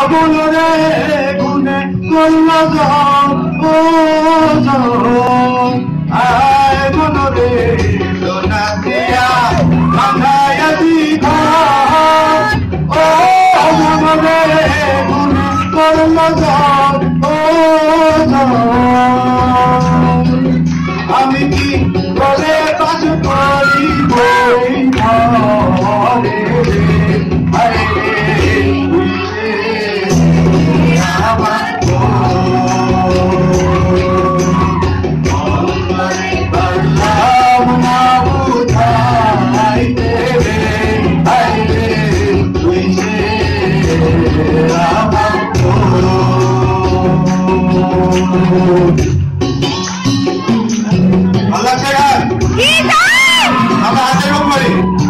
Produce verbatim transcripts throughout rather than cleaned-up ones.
বলরে গুনে করল আয় মনরে সোনা দিয়া বাঁধাইয়া দিঘা ও মনরে গুনে করল আমি কি করে কাজ করিব Allah sehat. Kita. Apa hati nombor?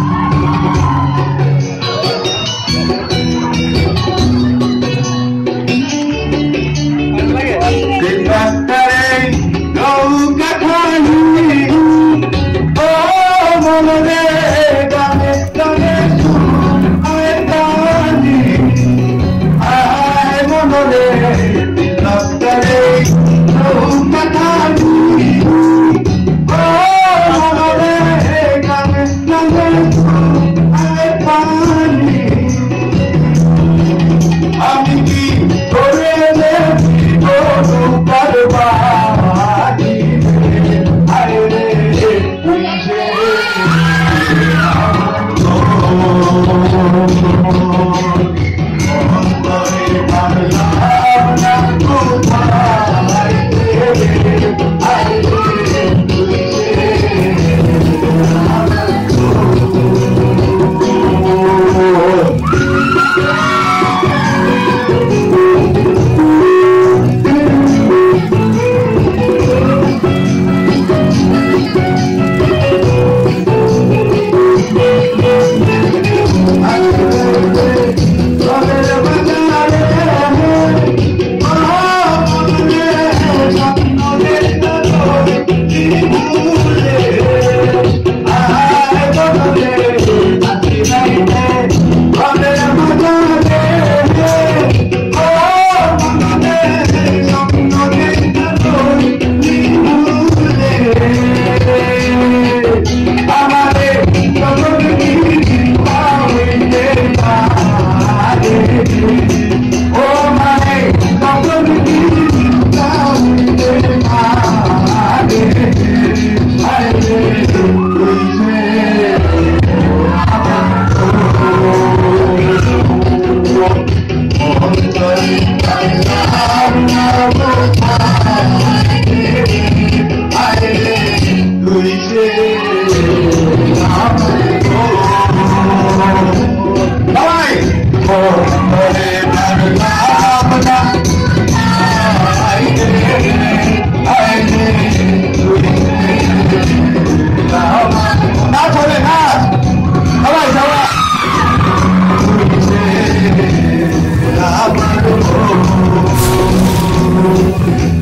Kita tarik kau katakan, oh mana kami kami ay tadi, ay mana kita tarik kau katakan. Oh